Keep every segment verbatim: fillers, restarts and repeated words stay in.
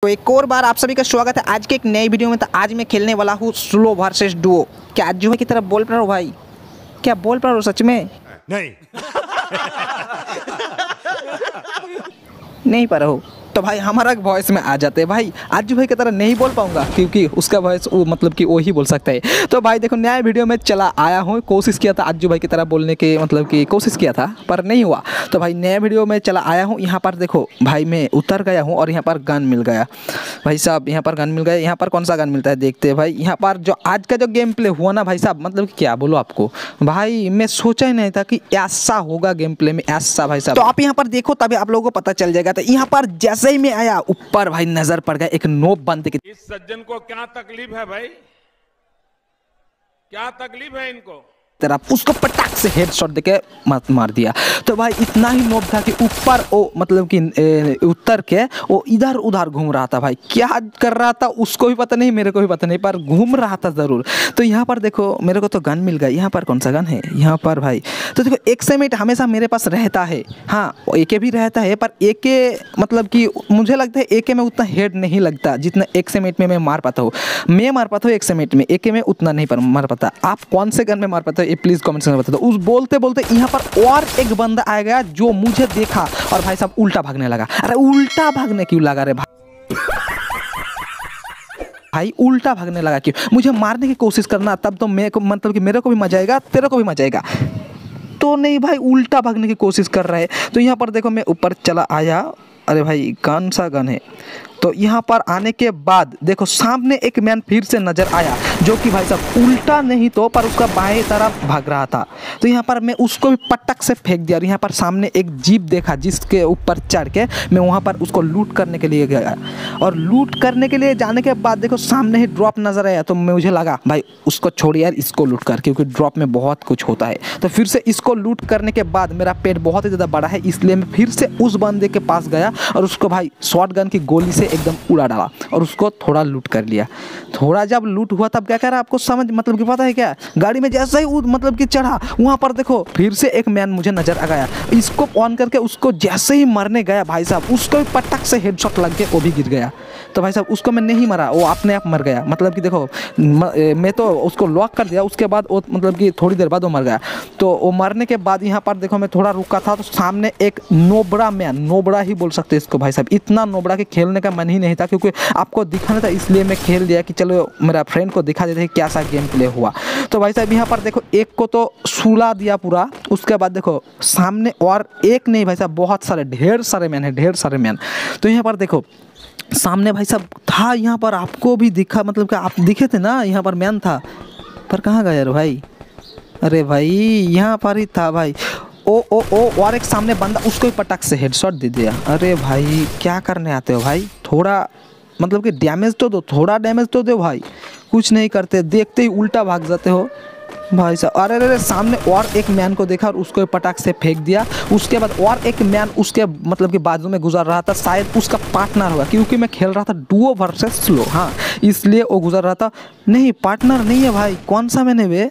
तो एक और बार आप सभी का स्वागत है आज के एक नई वीडियो में। तो आज मैं खेलने वाला हूँ स्लो वर्सेस डुओ। क्या आज जो है की तरफ बोल पा रहा हूँ भाई? क्या बोल पा रहा हूँ सच में? नहीं नहीं पा रहा हूँ तो भाई हमारा वॉइस में आ जाते हैं भाई। आज भाई की तरह नहीं बोल पाऊंगा क्योंकि उसका वॉइस वो मतलब कि वो ही बोल सकता है। तो भाई देखो नया वीडियो में चला आया हूँ। कोशिश किया था आज भाई की तरह बोलने के मतलब कि कोशिश किया था पर नहीं हुआ। तो भाई नया वीडियो में चला आया हूँ। यहाँ पर देखो भाई मैं उतर गया हूँ और यहाँ पर गन मिल गया भाई साहब। यहाँ पर गन मिल गया। यहाँ पर कौन सा गन मिलता है देखते हैं भाई। यहाँ पर जो आज का जो गेम प्ले हुआ ना भाई साहब, मतलब कि क्या बोलो आपको भाई, मैं सोचा ही नहीं था कि ऐसा होगा गेम प्ले में, ऐसा भाई साहब। तो आप यहाँ पर देखो तभी आप लोगों को पता चल जाएगा। तो यहाँ पर जैसे ही मैं आया ऊपर भाई नजर पड़ गया एक नोब बंदे की। इस सज्जन को क्या तकलीफ है भाई? क्या तकलीफ है इनको? तेरा उसको पटाख से हेडशॉट देके मत मार दिया। तो भाई इतना ही नोब था कि ऊपर वो मतलब कि उतर के वो इधर उधर घूम रहा था भाई। क्या कर रहा था उसको भी पता नहीं, मेरे को भी पता नहीं, पर घूम रहा था ज़रूर। तो यहाँ पर देखो मेरे को तो गन मिल गया। यहाँ पर कौन सा गन है यहाँ पर भाई? तो देखो एक सेमेट हमेशा मेरे पास रहता है। हाँ एके भी रहता है पर एके मतलब कि मुझे लगता है एके में उतना हेड नहीं लगता जितना एक सेमेट में मैं मार पाता हूँ। मैं मार पाता हूँ एक सेमेट में, एके में उतना नहीं पर मार पाता। आप कौन से गन में मार पाते हो प्लीज कमेंट में बता दो। उस बोलते बोलते यहाँ पर और एक बंदा आ गया जो मुझे देखा और भाई साहब उल्टा भागने लगा। अरे उल्टा भागने क्यों लगा रे भाई? भाई उल्टा भागने लगा क्यों? मुझे मारने की कोशिश करना तब तो मैं मतलब कि मेरे को भी मजा आएगा, तेरे को भी मजा आएगा। तो नहीं भाई उल्टा भागने की कोशिश कर रहा है। तो यहाँ पर देखो मैं ऊपर चला आया। अरे भाई कौन सा गन है? तो यहाँ पर आने के बाद देखो सामने एक मैन फिर से नजर आया जो कि भाई साहब उल्टा नहीं तो पर उसका बाएं तरफ भाग रहा था। तो यहाँ पर मैं उसको भी पटक से फेंक दिया और यहाँ पर सामने एक जीप देखा जिसके ऊपर चढ़ के मैं वहाँ पर उसको लूट करने के लिए गया। और लूट करने के लिए जाने के बाद देखो सामने ही ड्रॉप नजर आया। तो मुझे लगा भाई उसको छोड़िए यार, इसको लूट कर, क्योंकि ड्रॉप में बहुत कुछ होता है। तो फिर से इसको लूट करने के बाद मेरा पेट बहुत ही ज़्यादा बड़ा है, इसलिए मैं फिर से उस बंदे के पास गया और उसको भाई शॉर्ट गन की गोली से एकदम उड़ा डाला और उसको थोड़ा लूट कर लिया। थोड़ा जब लूट हुआ तब क्या कह रहा आपको समझ मतलब कि पता है क्या? गाड़ी में जैसे ही मतलब कि चढ़ा वहां पर देखो फिर से एक मैन मुझे नजर आ गया। इसको ऑन करके उसको जैसे ही मरने गया भाई साहब उसको भी पटक से हेडशॉट लग के वो भी गिर गया। तो भाई साहब उसको मैं नहीं मरा, वो अपने आप मर गया। मतलब कि देखो म, मैं तो उसको लॉक कर दिया, उसके बाद वो मतलब कि थोड़ी देर बाद वो मर गया। तो वो मरने के बाद यहाँ पर देखो मैं थोड़ा रुका था तो सामने एक नोबड़ा मैन, नोबड़ा ही बोल सकते इसको भाई साहब, इतना नोबड़ा के खेलने का मन ही नहीं था क्योंकि आपको दिखाना था, इसलिए मैं खेल दिया कि चलो मेरा फ्रेंड को दिखा देते हैं क्या सा गेम प्ले हुआ। तो भाई साहब यहाँ पर देखो एक को तो सुला दिया पूरा। उसके बाद देखो सामने और एक नहीं भाई साहब बहुत सारे ढेर सारे मैन है, ढेर सारे मैन। तो यहाँ पर देखो सामने भाई साहब था, यहाँ पर आपको भी दिखा मतलब कि आप दिखे थे ना, यहाँ पर मैन था पर कहाँ गया यार भाई? अरे भाई यहाँ पर ही था भाई। ओ ओ ओ और एक सामने बंदा, उसको भी पटक से हेडशॉट दे दिया। अरे भाई क्या करने आते हो भाई? थोड़ा मतलब कि डैमेज तो दो, थोड़ा डैमेज तो दो भाई। कुछ नहीं करते, देखते ही उल्टा भाग जाते हो भाई साहब। अरे अरे सामने और एक मैन को देखा और उसको पटाख से फेंक दिया। उसके बाद और एक मैन उसके मतलब कि बाजू में गुजर रहा था, शायद उसका पार्टनर होगा क्योंकि मैं खेल रहा था डुओ वर्सेस स्लो, हाँ इसलिए वो गुजर रहा था। नहीं पार्टनर नहीं है भाई, कौन सा मैंने वे?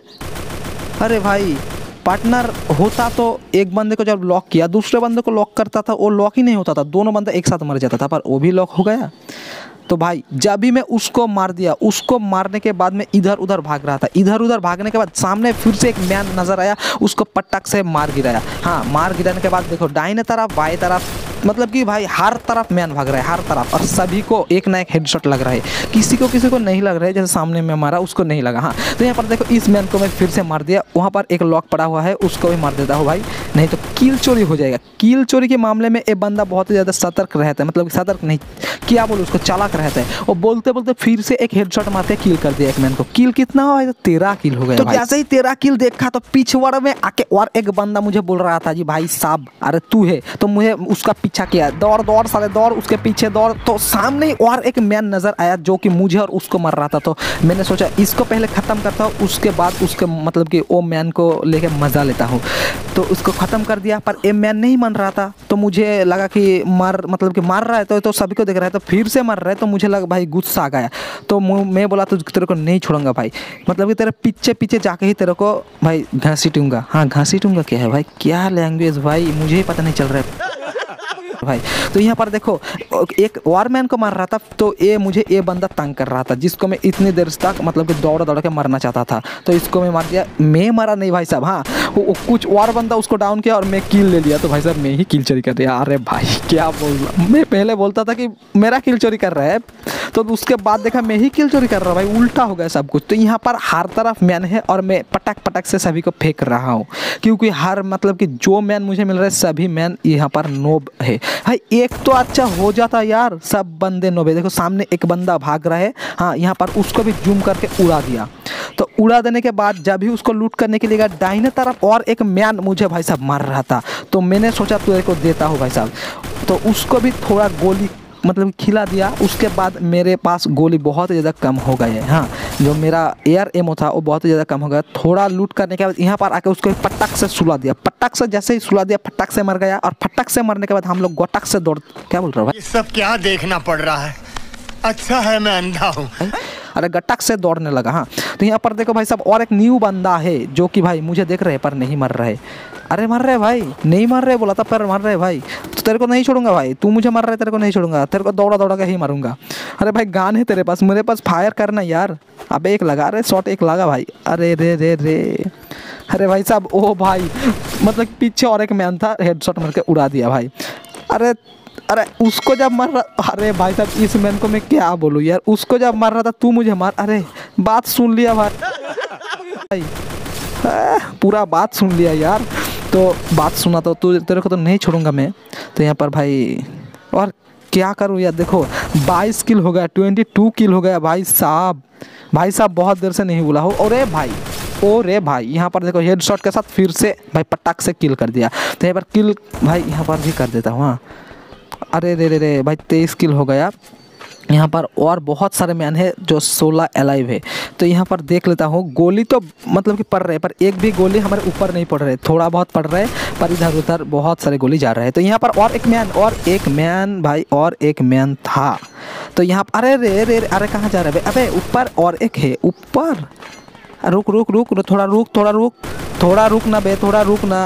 अरे भाई पार्टनर होता तो एक बंदे को जब लॉक किया दूसरे बंदे को लॉक करता था, वो लॉक ही नहीं होता था, दोनों बंदे एक साथ मर जाता था, पर वो भी लॉक हो गया। तो भाई जब भी मैं उसको मार दिया, उसको मारने के बाद मैं इधर उधर भाग रहा था। इधर उधर भागने के बाद सामने फिर से एक मैन नजर आया, उसको पटक से मार गिराया। हाँ मार गिराने के बाद देखो दाहिने तरफ बाएं तरफ मतलब कि भाई हर तरफ मैन भाग रहा है, हर तरफ, और सभी को एक ना एक हेडशॉट लग रहा है। किसी को किसी को नहीं लग रहा है, जैसे सामने में मारा उसको नहीं लगा। हाँ तो यहाँ पर देखो इस मैन को मैं फिर से मार दिया। वहाँ पर एक लॉक पड़ा हुआ है, उसको भी मार देता हूँ भाई, नहीं तो किल चोरी हो जाएगा। किल चोरी के मामले में ये बंदा बहुत ही ज़्यादा सतर्क रहता है, मतलब सतर्क नहीं क्या बोलो उसको, चालाक रहता है। और बोलते बोलते फिर से एक हेडशॉट मार के किल कर दिया एक मैन को। किल कितना हुआ है? तो तेरह किल हो गया। तो जैसे ही तेरह किल देखा तो पिछवाड़ में आके और एक बंदा मुझे बोल रहा था जी भाई साहब अरे तू है, तो मुझे उसका पीछा किया, दौड़ दौड़ सारे दौड़, उसके पीछे दौड़। तो सामने ही और एक मैन नजर आया जो कि मुझे और उसको मर रहा था। तो मैंने सोचा इसको पहले ख़त्म करता हूँ, उसके बाद उसके मतलब कि वो मैन को लेके मज़ा लेता हूँ। तो उसको ख़त्म कर दिया, पर ये मैन नहीं मन रहा था। तो मुझे लगा कि मार मतलब कि मार रहा है तो, तो सभी को देख रहा है, तो फिर से मर रहा है। तो मुझे लगा भाई गुस्सा आ गया। तो मैं बोला तो तेरे को नहीं छोड़ूंगा भाई, मतलब कि तेरे पीछे पीछे जाके ही तेरे को भाई घसीटूंगा। हाँ घसीटूंगा क्या है भाई? क्या लैंग्वेज भाई, मुझे ही पता नहीं चल रहा है। भाई। तो यहाँ पर देखो एक वारमैन को मार रहा था, तो ये मुझे ये बंदा तंग कर रहा था जिसको मैं इतनी देर तक मतलब कि दौड़ दौड़ के मरना चाहता था, तो इसको मैं मार दिया। मैं मरा नहीं भाई साहब, हाँ वो, वो कुछ और बंदा उसको डाउन किया और मैं किल ले लिया, तो भाई साहब मैं ही किल चोरी कर दिया। अरे भाई क्या बोल रहा, मैं पहले बोलता था कि मेरा किल चोरी कर रहा है, तो उसके बाद देखा मैं ही किल चोरी कर रहा हूँ भाई, उल्टा हो गया सब कुछ। तो यहाँ पर हर तरफ मैन है और मैं पटक पटक से सभी को फेंक रहा हूँ, क्योंकि हर मतलब कि जो मैन मुझे मिल रहा है सभी मैन यहाँ पर नोब है भाई। एक तो अच्छा हो जाता यार, सब बंदे नोब है। देखो सामने एक बंदा भाग रहा है, हाँ यहाँ पर उसको भी जूम करके उड़ा दिया। तो उड़ा देने के बाद जब भी उसको लूट करने के लिए गया, दाहिने तरफ और एक मैन मुझे भाई साहब मार रहा था, तो मैंने सोचा तेरे को देता हूँ भाई साहब, तो उसको भी थोड़ा गोली मतलब खिला दिया। उसके बाद मेरे पास गोली बहुत ज़्यादा कम हो गए, हाँ जो मेरा एयर एमओ था वो बहुत ज़्यादा कम हो गया। थोड़ा लूट करने के बाद यहाँ पर आके उसको पटक से सुला दिया, पटक से जैसे ही सुला दिया फटक से मर गया, और फटक से मरने के बाद हम लोग गोटक से दौड़, क्या बोल रहा हूँ ये सब क्या देखना पड़ रहा है, अच्छा है मैं अंधा हूँ। अरे गटक से दौड़ने लगा। हाँ तो यहाँ पर देखो भाई साहब और एक न्यू बंदा है जो कि भाई मुझे देख रहे हैं पर नहीं मर रहे। अरे मर रहे भाई, नहीं मर रहे बोला था पर मर रहे भाई, तो तेरे को नहीं छोड़ूंगा भाई, तू मुझे मर रहा है तेरे को नहीं छोड़ूंगा, तेरे को दौड़ा दौड़ा के ही मारूंगा। अरे भाई गान है तेरे पास, मेरे पास फायर करना यार। अबे एक लगा रहे शॉट, एक लगा भाई। अरे रे रे रे अरे भाई साहब ओ भाई मतलब पीछे और एक मैन था, हेडशॉट मार के उड़ा दिया भाई। अरे अरे उसको जब मार रहा, अरे भाई साहब इस मैन को मैं क्या बोलूँ यार, उसको जब मार रहा था तू मुझे मार। अरे बात सुन लिया भाई, भाई आ, पूरा बात सुन लिया यार, तो बात सुना तो तू तेरे को तो नहीं छोड़ूंगा मैं। तो यहाँ पर भाई और क्या करूँ यार, देखो बाईस किल हो गया, बाईस किल हो गया भाई साहब। भाई साहब बहुत देर से नहीं बोला हो। और रे भाई ओ रे भाई यहाँ पर देखो हेडशॉट के साथ फिर से भाई पटाख से किल कर दिया। तो यहाँ पर किल भाई यहाँ पर भी कर देता हूँ। हाँ अरे रे रे रे भाई तेईस किल हो गया। यहाँ पर और बहुत सारे मैन है जो सोलह अलाइव है। तो यहाँ पर देख लेता हूँ, गोली तो मतलब कि पड़ रहे पर एक भी गोली हमारे ऊपर नहीं पड़ रहे, थोड़ा बहुत पड़ रहा है पर इधर उधर बहुत सारे गोली जा रहे हैं। तो यहाँ पर और एक मैन और एक मैन भाई और एक मैन था। तो यहाँ पर अरे रे रे अरे कहाँ जा रहे भाई, अबे ऊपर और एक है ऊपर। रुक रुक रुक थोड़ा रुक थोड़ा रुक थोड़ा रुक ना बे थोड़ा रुक ना।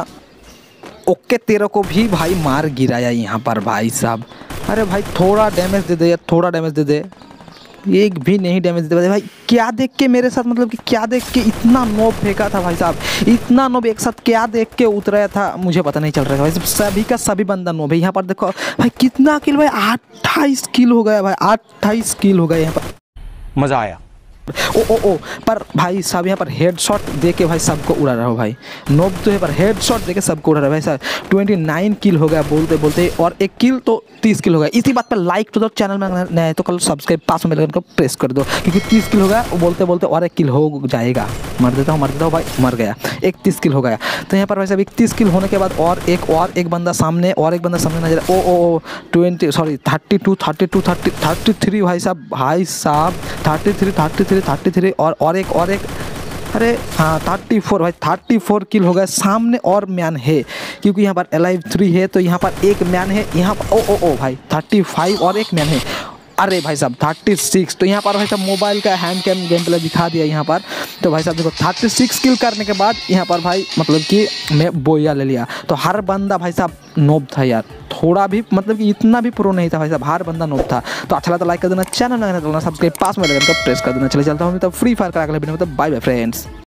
ओके तेरे को भी भाई मार गिराया यहाँ पर भाई साहब। अरे भाई थोड़ा डैमेज दे दे, थोड़ा डैमेज दे दे, एक भी नहीं डैमेज दे भाई। क्या देख के मेरे साथ मतलब कि क्या देख के इतना नोब फेंका था भाई साहब, इतना नोब एक साथ क्या देख के उतराया था मुझे पता नहीं चल रहा है भाई। सभी का सभी बंदा नोब है। यहाँ पर देखो भाई कितना किल भाई, अट्ठाईस किल हो गया भाई, अट्ठाईस किल हो गया यहाँ पर। मज़ा आया। ओ ओ ओ पर भाई साहब यहाँ पर हेडशॉट दे के भाई सबको उड़ा रहा हो भाई, नोब तो है पर हेडशॉट दे के सबको उड़ा रहा है भाई साहब। उनतीस किल हो गया बोलते बोलते, और एक किल तो तीस किल हो गया। इसी बात पर लाइक तो दो, चैनल में नया है तो कल सब्सक्राइब पास में को प्रेस कर दो, क्योंकि तीस किल हो गया बोलते बोलते और एक किल हो जाएगा। मर देता हूँ मर देता हूँ भाई, मर गया, इकतीस किल हो गया। तो यहाँ पर भाई साहब इकतीस किल होने के बाद और एक और एक बंदा सामने और एक बंदा सामने नजर। Oh oh twenty sorry thirty two thirty two thirty thirty three भाई साहब भाई साहब thirty three thirty three thirty three और और एक और एक अरे हाँ थर्टी फोर भाई थर्टी फोर किल हो गया। सामने और मैन है क्योंकि यहाँ पर अलाइव थ्री है, तो यहाँ पर एक मैन है यहाँ पर। ओ ओ ओ भाई थर्टी फाइव और एक मैन है। अरे भाई साहब थर्टी सिक्स। तो यहाँ पर भाई साहब मोबाइल का हैंड कैम गेम प्ले दिखा दिया यहाँ पर। तो भाई साहब देखो थर्टी सिक्स किल करने के बाद यहाँ पर भाई मतलब कि मैं बोया ले लिया। तो हर बंदा भाई साहब नोब था यार, थोड़ा भी मतलब कि इतना भी प्रो नहीं था भाई साहब, हर बंदा नोब था। तो अच्छा लगा तो लाइक कर देना, चैनल लगाना तो सब्सक्राइब पास में लगना तो प्रेस कर देना। चले चलता हूँ तो फ्री फायर का अगले वीडियो में। तो बाय बाय फ्रेंड्स।